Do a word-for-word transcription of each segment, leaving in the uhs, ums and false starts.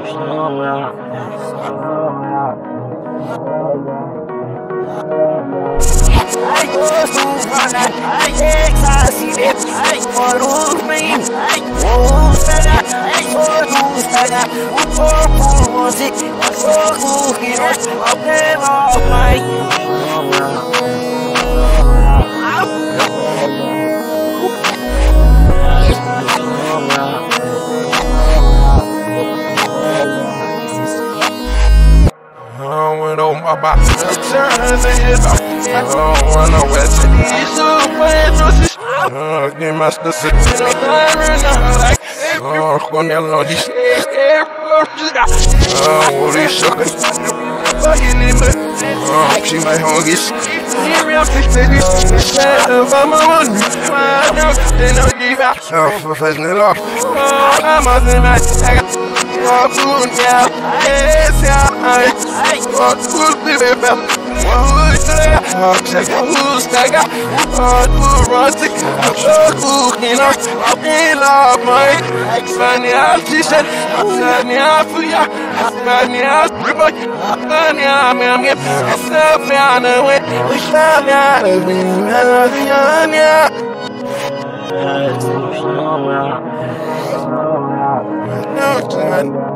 My box turns and hit off. I don't want no west. These are way to get my sister. Like, oh, Cornell, these oh, what is sucking? Oh, she might hungry. Oh, professional off. I'm on the match. Oh, food, yeah, yes, yeah, I, oh, food, baby, oh, yeah, oh, check out who's that guy, oh, food, rustic, oh, food, you know, I love my, funny, I'll teach it, funny, I'll for ya, funny, I'll rip it, funny, I'm gonna get myself down the way, we love ya, we love ya, yeah. No, son.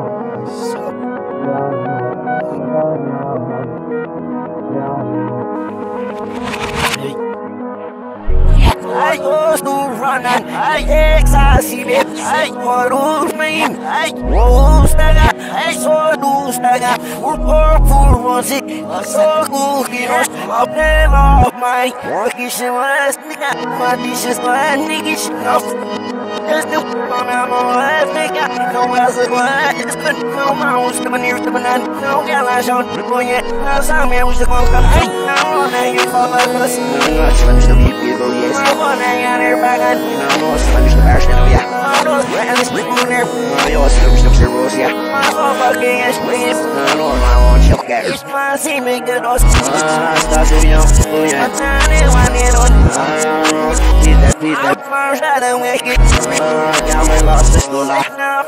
I used to run and I exhausted. I was me. I was that I saw those that were poor was it. I saw who heroes of them of my workish was nigga. My dishes my niggas enough. There's no one I'm alive, nigga. No else is what it's been. No mouse coming near to the man. No galash on the boy yet. No sound man was the one coming. No one I get for my bus. No one Spanish to be people, yes. No one I got her back on. No one Spanish to bash, no, yeah. No one and it's written in there. No one Spanish to be rose, yeah. My fucking ass, please. No one I want you to get. It's my same big good host. Ah, stop to me, oh, yeah. I'm trying to want it on. Ah, beat that, beat that. I'm first out of wicked. Ah, got my lost the school life.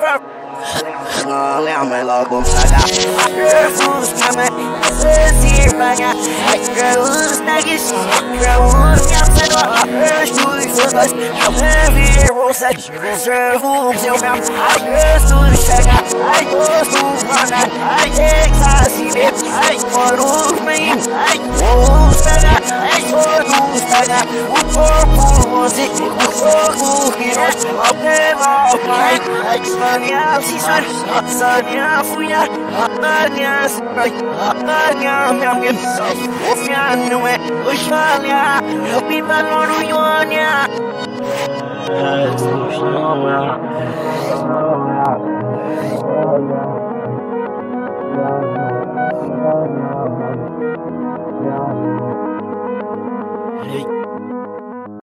Oh, got my log boom, I got. Girl, who's coming? Let's see if I got. Girl, who's nuggish? Girl, who's outside of our first two for us? I'm heavy, rolls like serve who's your mouth. I just do the shag. I just do run. I take I see it. I want to me. I won't stand up. I want to stand up. Who was it? Who heroes? I'll never find. I just money out. She's on. Sonia, Fuya. Sonia, Sonia, Sonia, Sonia, no way. Oxalia, help me, but Lord, you on ya. Oh, yeah.